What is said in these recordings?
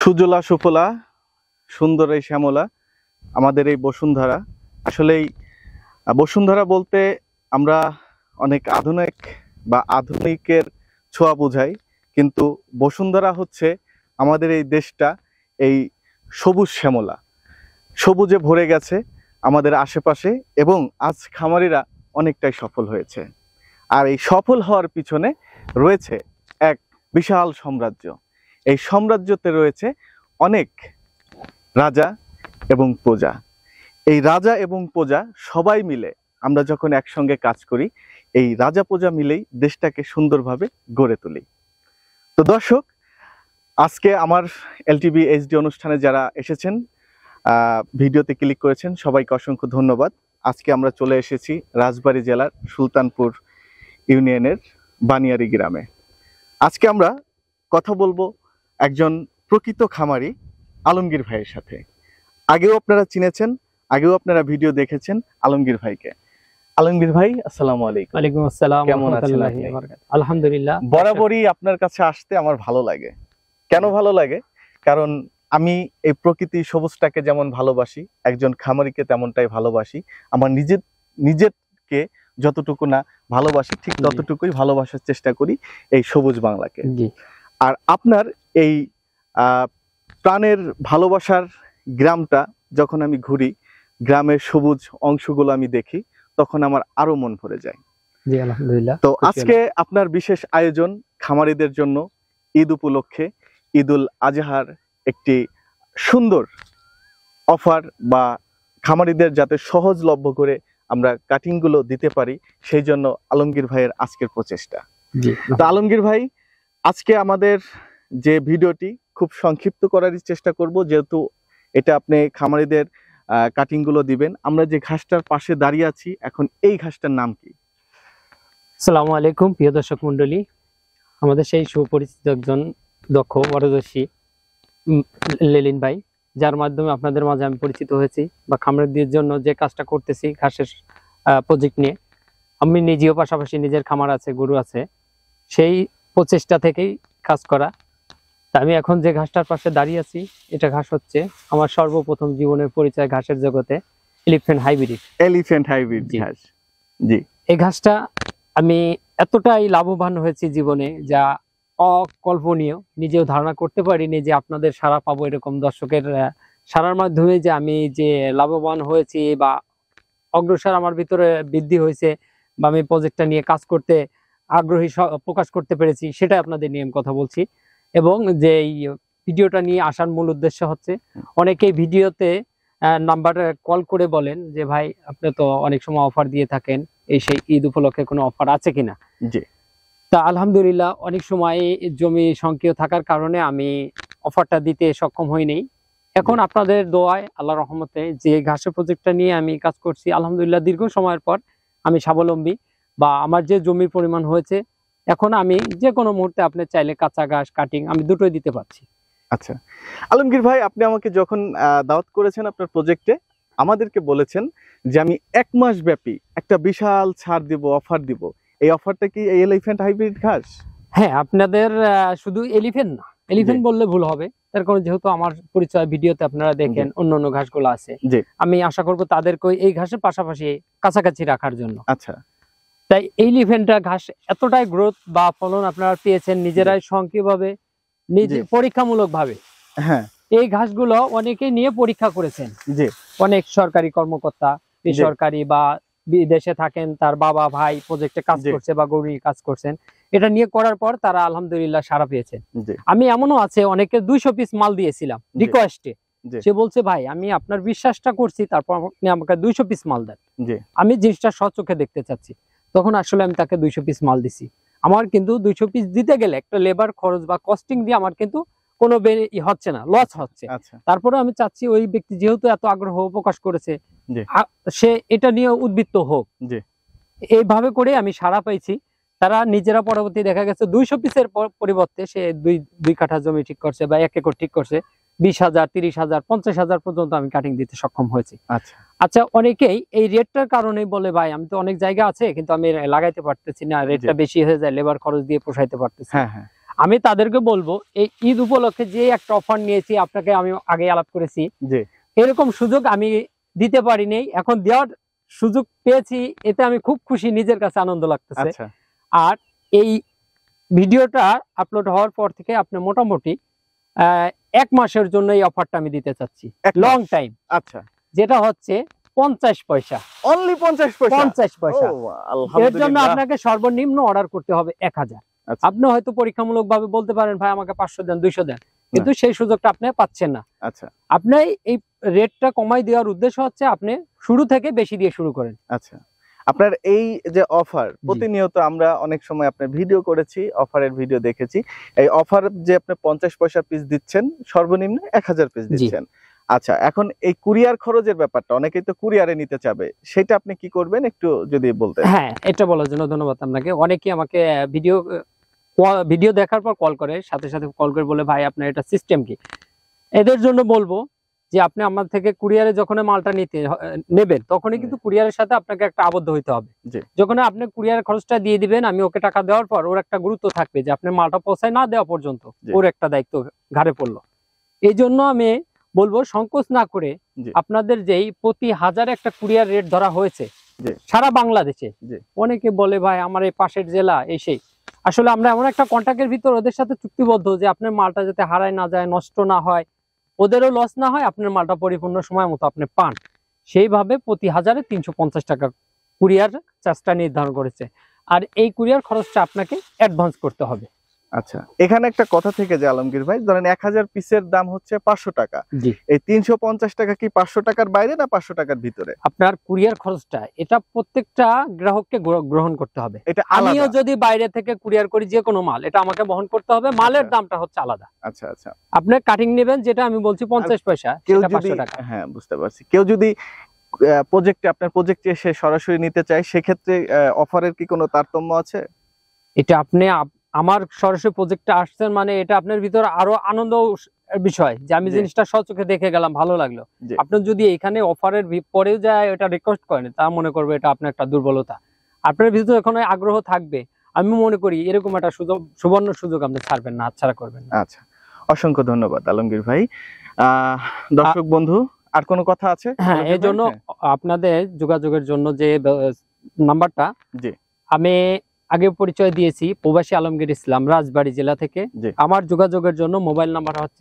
সুজলা সুফলা সুন্দর এই শ্যামলা আমাদের এই বসুন্ধরা। আসলেই বসুন্ধরা বলতে আমরা অনেক আধুনিক বা আধুনিকের ছোঁয়া বোঝাই, কিন্তু বসুন্ধরা হচ্ছে আমাদের এই দেশটা এই সবুজ শ্যামলা, সবুজে ভরে গেছে আমাদের আশেপাশে, এবং আজ খামারিরা অনেকটাই সফল হয়েছে। আর এই সফল হওয়ার পিছনে রয়েছে এক বিশাল সাম্রাজ্য। এই সাম্রাজ্যতে রয়েছে অনেক রাজা এবং প্রজা। এই রাজা এবং প্রজা সবাই মিলে আমরা যখন একসঙ্গে কাজ করি, এই রাজা প্রজা মিলেই দেশটাকে সুন্দরভাবে গড়ে তুলি। তো দর্শক, আজকে আমার এলটিভি এইচডি অনুষ্ঠানে যারা এসেছেন, ভিডিওতে ক্লিক করেছেন, সবাইকে অসংখ্য ধন্যবাদ। আজকে আমরা চলে এসেছি রাজবাড়ী জেলার সুলতানপুর ইউনিয়নের বানিয়ারি গ্রামে। আজকে আমরা কথা বলবো একজন প্রকৃত খামারি আলমগীর ভাইয়ের সাথে। আগেও আপনারা চিনেছেন, আগেও আপনারা ভিডিও দেখেছেন আলমগীর ভাইকে। আলমগীর ভাই, আসসালামু আলাইকুম। ওয়ালাইকুম আসসালাম। কেমন আছেন আপনি? আলহামদুলিল্লাহ। বরাবরই আপনার কাছে আসতে আমার ভালো লাগে। কেন ভালো লাগে? কারণ আমি এই প্রকৃতি সবুজটাকে যেমন ভালোবাসি, একজন খামারিকে তেমনটাই ভালোবাসি। আমার নিজেকে যতটুকু না ভালোবাসি, ঠিক ততটুকুই ভালোবাসার চেষ্টা করি এই সবুজ বাংলাকে। আর আপনার এই প্রাণের ভালোবাসার গ্রামটা যখন আমি ঘুরি, গ্রামের সবুজ অংশগুলো আমি দেখি, তখন আমার আরো মন ভরে যায়। জি আলহামদুলিল্লাহ। তো আজকে আপনার বিশেষ আয়োজন খামারিদের জন্য ঈদ উপলক্ষে, ঈদুল আজহার একটি সুন্দর অফার, বা খামারিদের যাতে সহজলভ্য করে আমরা কাটিং গুলো দিতে পারি, সেই জন্য আলমগীর ভাইয়ের আজকের প্রচেষ্টা। তো আলমগীর ভাই, আজকে আমাদের যে ভিডিওটি খুব সংক্ষিপ্ত করার চেষ্টা করব, যেহেতু এটা আপনি খামারিদের কাটিং গুলো দিবেন। আমরা যে ঘাসটার পাশে দাঁড়িয়ে আছি এখন, এই ঘাসটার নাম কি? আসসালামু আলাইকুম প্রিয় দর্শক মন্ডলী। আমাদের সেই সুপরিচিত একজন দক্ষ পারদর্শী লেলিন ভাই, যার মাধ্যমে আপনাদের মাঝে আমি পরিচিত হয়েছি, বা খামারিদের জন্য যে কাজটা করতেছি ঘাসের প্রজেক্ট নিয়ে। আমি নিজেও পাশাপাশি নিজের খামার আছে, গরু আছে, সেই প্রচেষ্টা থেকেই কাজ করা। আমি এখন যে ঘাসটার পাশে দাঁড়িয়ে আছি, এটা ঘাস হচ্ছে আমার সর্বপ্রথম জীবনের পরিচয় ঘাসের জগতে, এলিফ্যান্ট হাইব্রিড। এলিফ্যান্ট হাইব্রিড ঘাস। জি। এই ঘাসটা আমি এতটাই লাভবান হয়েছি জীবনে, যা অকল্পনীয়। নিজেও ধারণা করতে পারিনি যে আপনাদের সাড়া পাবো, এরকম দর্শকের সাড়ার মাধ্যমে যে আমি যে লাভবান হয়েছি বা অগ্রসর আমার ভিতরে বৃদ্ধি হয়েছে, বা আমি প্রজেক্টটা নিয়ে কাজ করতে আগ্রহী প্রকাশ করতে পেরেছি, সেটা আপনাদের নিয়ে কথা বলছি। এবং যে ভিডিওটা নিয়ে আসার মূল উদ্দেশ্য হচ্ছে, অনেকেই ভিডিওতে নাম্বার কল করে বলেন যে ভাই, আপনি তো অনেক সময় অফার দিয়ে থাকেন, এই সেই ঈদ উপলক্ষে কোনো অফার আছে কিনা। জি। তা আলহামদুলিল্লাহ, অনেক সময় জমি সংকীর্ণ থাকার কারণে আমি অফারটা দিতে সক্ষম হইনি। এখন আপনাদের দোয়ায়, আল্লাহর রহমতে, যে ঘাসের প্রজেক্টটা নিয়ে আমি কাজ করছি, আলহামদুলিল্লাহ দীর্ঘ সময়ের পর আমি স্বাবলম্বী, বা আমার যে জমির পরিমাণ হয়েছে, এখন আমি যে কোনো মুহূর্তে আপনি চাইলে কাঁচা ঘাস, কাটিং, আমি দুটোই দিতে পারছি। আচ্ছা আলমগীর ভাই, আপনি আমাকে যখন দাওয়াত করেছেন আপনার প্রজেক্টে, আমাদেরকে বলেছেন যে আমি 1 মাস ব্যাপী একটা বিশাল ছাড় দিব, অফার দিব। এই অফারটা কি এই এলিফ্যান্ট হাইব্রিড ঘাস? হ্যাঁ, আপনাদের শুধু এলিফ্যান্ট না, এলিফ্যান্ট বললে ভুল হবে, তার কারণ যেহেতু আমার পরিচয় ভিডিওতে আপনারা দেখেন অন্যান্য ঘাসগুলো আছে, আমি আশা করব তাদেরকে এই ঘাসের পাশাপাশি কাছাকাছি রাখার জন্য। আচ্ছা, তাই এলিফ্যান্টটা ঘাস এতটাই গ্রোথ বা ফলন আপনারা পেয়েছেন নিজেরাই সংক্ষিপ্তভাবে, নিজে পরীক্ষামূলক ভাবে। হ্যাঁ, এই ঘাসগুলো অনেকে নিয়ে পরীক্ষা করেছেন। অনেক সরকারি কর্মকর্তা, বেসরকারি বা বিদেশে থাকেন, তার বাবা ভাই প্রজেক্টে কাজ করছে বা গরু কাজ করছেন, এটা নিয়ে করার পর তারা আলহামদুলিল্লাহ সাড়া পেয়েছেন। আমি এমনও আছে অনেকে 200 পিস মাল দিয়েছিলাম রিকোয়েস্টে, সে বলছে ভাই আমি আপনার বিশ্বাসটা করছি, তারপর আপনি আমাকে 200 পিস মাল দেন, আমি জিনিসটা সচক্ষে দেখতে চাচ্ছি। তখন আসলে আমি তাকে 200 পিস মাল দিছি। আমার কিন্তু 200 পিস দিতে গেলে একটা লেবার খরচ বা কস্টিং দিয়ে আমার কিন্তু কোনো হচ্ছে না, লস হচ্ছে। তারপরে আমি চাচ্ছি ওই ব্যক্তি যেহেতু এত আগ্রহ প্রকাশ করেছে, সে এটা নিয়ে উদ্বৃত্ত হোক। এইভাবে করে আমি সাড়া পাইছি। তারা নিজেরা পরবর্তী দেখা গেছে 200 পিসের পরিবর্তে সে দুই কাঠা জমি ঠিক করছে বা 1 একর ঠিক করছে, 20,000, 30,000, 50,000 পর্যন্ত আমি কাটিং দিতে সক্ষম হয়েছি। আচ্ছা, অনেকেই এই রেটটার কারণেই বলে ভাই আমি তো অনেক জায়গা আছে কিন্তু আমি লাগাইতে পারতেছি না, রেটটা বেশি হয়ে যায়, লেবার খরচ দিয়ে পোষাইতে পারতেছি। আমি তাদেরকে বলবো এই ঈদ উপলক্ষে যে একটা অফার নিয়েছি, আপনাকে আমি আগে আলাপ করেছি, জি এরকম সুযোগ আমি দিতে পারিনি, এখন দেওয়ার সুযোগ পেয়েছি, এতে আমি খুব খুশি, নিজের কাছে আনন্দ লাগতেছে। আচ্ছা আর এই ভিডিওটা আপলোড হওয়ার পর থেকে আপনি মোটামুটি 1 মাসের জন্য এই অফারটা আমি দিতে চাচ্ছি, লং টাইম। আচ্ছা, যেটা হচ্ছে 50 পয়সা, অনলি 50 পয়সা। 50 পয়সা। ও, এর জন্য আলহামদুলিল্লাহ। আপনাকে সর্বনিম্ন অর্ডার করতে হবে 1000। আচ্ছা। আপনি হয়তো পরীক্ষামূলক ভাবে বলতে পারেন ভাই আমাকে 500 দেন, 200 দেন, কিন্তু সেই সুযোগটা আপনি পাচ্ছেন না। আচ্ছা আপনি এই রেটটা কমাই দেওয়ার উদ্দেশ্য হচ্ছে আপনি শুরু থেকে বেশি দিয়ে শুরু করেন। আচ্ছা, আপনার এই যে অফার, প্রতিনিয়ত আমরা অনেক সময় আপনার ভিডিও করেছি, অফারের ভিডিও দেখেছি। এই অফার যে আপনি 50 পয়সা পিস দিচ্ছেন, সর্বনিম্ন 1000 পিস দিচ্ছেন। আচ্ছা, এখন এই কুরিয়ার খরচের ব্যাপারটা, অনেকেই তো কুরিয়ারে নিতে চাবে, সেটা আপনি কি করবেন একটু যদি বলতেন। হ্যাঁ, এটা বলার জন্য ধন্যবাদ আপনাকে। অনেকেই আমাকে ভিডিও দেখার পর কল করে, সাথে সাথে কল করে বলে ভাই আপনার এটা সিস্টেম কি। এদের জন্য বলবো যে আপনি আমার থেকে কুরিয়ারে যখন মালটা নেবেন, তখনই কিন্তু কুরিয়ারের সাথে আপনাকে একটা আবদ্ধ হইতে হবে। যখন আপনি কুরিয়ার খরচটা দিয়ে দিবেন, আমি ওকে টাকা দেওয়ার পর ওর একটা গুরুত্ব থাকবে যে আপনার মালটা পৌঁছায় না দেওয়া পর্যন্ত ওর একটা দায়িত্ব ঘাড়ে পড়লো। এই জন্য আমি বলবো সংকোচ না করে আপনাদের যেই প্রতি 1000 একটা কুরিয়ার রেট ধরা হয়েছে সারা বাংলাদেশে, অনেকে বলে ভাই আমার এই পাশের জেলা এই সেই, আসলে আমরা এমন একটা কন্ট্রাক্টের ভিতর ওদের সাথে চুক্তিবদ্ধ যে আপনার মালটা যাতে হারায় না যায়, নষ্ট না হয়, ওদেরও লস না হয়, আপনার মালটা পরিপূর্ণ সময় মতো আপনি পান, সেইভাবে প্রতি 1000-এ 350 টাকা কুরিয়ার চার্জটা নির্ধারণ করেছে। আর এই কুরিয়ার খরচটা আপনাকে অ্যাডভান্স করতে হবে। আচ্ছা, এখানে একটা কথা থেকে যে আলমগীর ভাই, ধরেন 1000 পিসের দাম হচ্ছে 500 টাকা, এই 350 টাকা কি 500 টাকার বাইরে না 500 টাকার ভিতরে? আপনার কুরিয়ার খরচটা এটা প্রত্যেকটা গ্রাহককে গ্রহণ করতে হবে। এটা আমিও যদি বাইরে থেকে কুরিয়ার করি যে কোনো মাল, এটা আমাকে বহন করতে হবে, মালের দামটা হচ্ছে আলাদা। আচ্ছা আচ্ছা, আপনি কাটিং নেবেন যেটা আমি বলছি 50 পয়সা, সেটা 500 টাকা। হ্যাঁ, বুঝতে পারছি। কেউ যদি আপনার প্রজেক্টে এসে সরাসরি নিতে চায়, সেক্ষেত্রে অফারের কি কোনো তারতম্য আছে? এটা আপনি আমার সরাসরি প্রজেক্টে আসছেন মানে এটা আপনার ভিতরে আরো আনন্দ বিষয় যে আমি জিনিসটা সচক্ষে দেখে গেলাম, ভালো লাগলো। আপনি যদি এখানে অফারের পরেও যায় এটা রিকোয়েস্ট করেন, তা মনে করবে এটা আপনার একটা দুর্বলতা। আপনার ভিতরে এখন আগ্রহ থাকবে, আমি মনে করি এরকম একটা সুবর্ণ সুযোগ আপনি ছাড়বেন না, হাতছাড়া করবেন না। আচ্ছা, অসংখ্য ধন্যবাদ আলমগীর ভাই। দর্শক বন্ধু, আর কোনো কথা আছে? হ্যাঁ, এই জন্য আপনাদের যোগাযোগের জন্য যে নাম্বারটা আমি আগে পরিচয় দিয়েছি, প্রবাসী আলমগীর ইসলাম, রাজবাড়ী জেলা থেকে। আমার যোগাযোগের জন্য মোবাইল নাম্বার হচ্ছে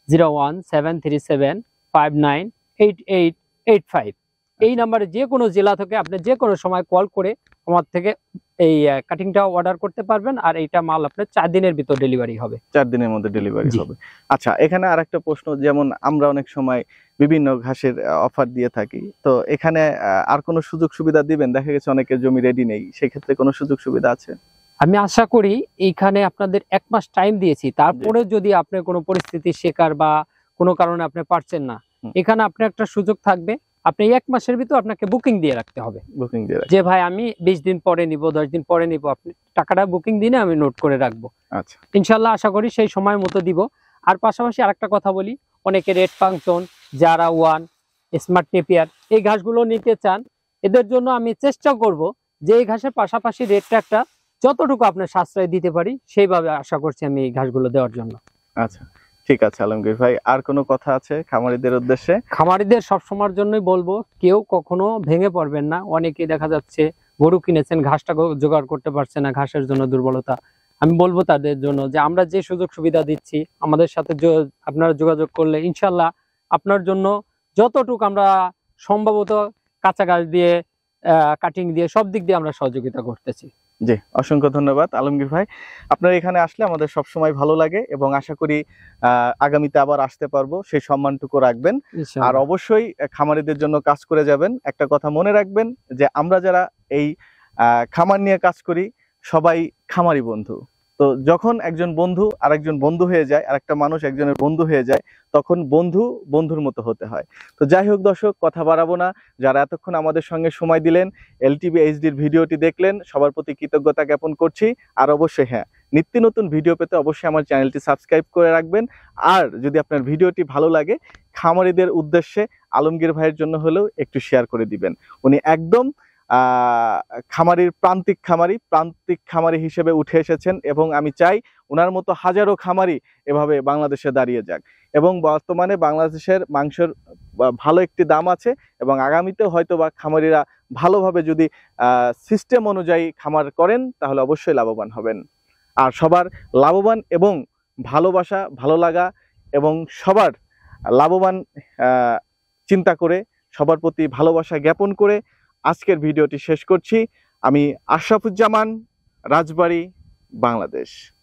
01737598885। এই নাম্বারে যে কোনো জেলা থেকে আপনি যে কোনো সময় কল করে আমার থেকে এই কাটিংটা অর্ডার করতে পারবেন। আর এইটা মাল আপনার 4 দিনের ভিতর ডেলিভারি হবে। 4 দিনের মধ্যে ডেলিভারি হবে। আচ্ছা, এখানে আরেকটা প্রশ্ন, যেমন আমরা অনেক সময় বিভিন্ন ঘাসের অফার দিয়ে থাকি, তো এখানে আর কোনো সুযোগ সুবিধা দিবেন? দেখা গেছে অনেকের জমি রেডি নেই, সেক্ষেত্রে কোনো সুযোগ সুবিধা আছে? আমি আশা করি এইখানে আপনাদের 1 মাস টাইম দিয়েছি, তারপরে যদি আপনার কোনো পরিস্থিতির শিকার বা কোনো কারণে আপনি পারছেন না, এখানে আপনার একটা সুযোগ থাকবে। আপনি 1 মাসের ভিতর আপনাকে বুকিং দিয়ে রাখতে হবে, বুকিং দিয়ে যে ভাই আমি 20 দিন পরে নিব, 10 দিন পরে নিব, আপনি টাকাটা বুকিং দিনে আমি নোট করে রাখবো। আচ্ছা, ইনশাল্লাহ আশা করি সেই সময় মতো দিব। আর পাশাপাশি আরেকটা কথা বলি, অনেকে রেড ফাংশন, জারা ওয়ান, স্মার্ট নেপিয়ার এই ঘাসগুলো নিতে চান, এদের জন্য আমি চেষ্টা করব যে এই ঘাসের পাশাপাশি রেটটা একটা যতটুকু আপনার সাশ্রয় দিতে পারি সেইভাবে আশা করছি আমি এই ঘাসগুলো দেওয়ার জন্য। আচ্ছা, ঠিক আছে আলমগীর ভাই, আর কোনো কথা আছে খামারিদের উদ্দেশ্যে? খামারিদের সবসময়ের জন্যই বলবো, কেউ কখনো ভেঙে পড়বেন না। অনেকেই দেখা যাচ্ছে গরু কিনেছেন, ঘাসটা জোগাড় করতে পারছে না, ঘাসের জন্য দুর্বলতা। আমি বলবো তাদের জন্য যে আমরা যে সুযোগ সুবিধা দিচ্ছি, আমাদের সাথে আপনারা যোগাযোগ করলে ইনশাল্লাহ আপনার জন্য যতটুকু আমরা সম্ভবত কাঁচা ঘাস দিয়ে, কাটিং দিয়ে, সব দিক দিয়ে আমরা সহযোগিতা করতেছি। জি, অসংখ্য ধন্যবাদ আলমগীর ভাই। আপনার এখানে আসলে আমাদের সবসময় ভালো লাগে এবং আশা করি আগামীতে আবার আসতে পারবো, সেই সম্মানটুকু রাখবেন। আর অবশ্যই খামারিদের জন্য কাজ করে যাবেন। একটা কথা মনে রাখবেন যে আমরা যারা এই খামার নিয়ে কাজ করি সবাই খামারি বন্ধু। তো যখন একজন বন্ধু আরেকজন বন্ধু হয়ে যায়, আর একটা মানুষ একজনের বন্ধু হয়ে যায়, তখন বন্ধু বন্ধুর মতো হতে হয়। তো যাই হোক দর্শক, কথা বাড়াবো না। যারা এতক্ষণ আমাদের সঙ্গে সময় দিলেন, এলটিভি এইচডির ভিডিওটি দেখলেন, সবার প্রতি কৃতজ্ঞতা জ্ঞাপন করছি। আর অবশ্যই হ্যাঁ, নিত্য নতুন ভিডিও পেতে অবশ্যই আমার চ্যানেলটি সাবস্ক্রাইব করে রাখবেন। আর যদি আপনার ভিডিওটি ভালো লাগে, খামারিদের উদ্দেশ্যে আলমগীর ভাইয়ের জন্য হলেও একটু শেয়ার করে দিবেন। উনি একদম খামারির প্রান্তিক খামারি হিসেবে উঠে এসেছেন, এবং আমি চাই ওনার মতো হাজারো খামারি এভাবে বাংলাদেশে দাঁড়িয়ে যাক। এবং বর্তমানে বাংলাদেশের মাংসের ভালো একটি দাম আছে, এবং আগামীতেও হয়তো বা খামারিরা ভালোভাবে যদি সিস্টেম অনুযায়ী খামার করেন তাহলে অবশ্যই লাভবান হবেন। আর সবার লাভবান এবং ভালোবাসা, ভালো লাগা এবং সবার লাভবান চিন্তা করে, সবার প্রতি ভালোবাসা জ্ঞাপন করে আজকের ভিডিওটি শেষ করছি। আমি আশরাফুজ্জামান, রাজবাড়ী, বাংলাদেশ।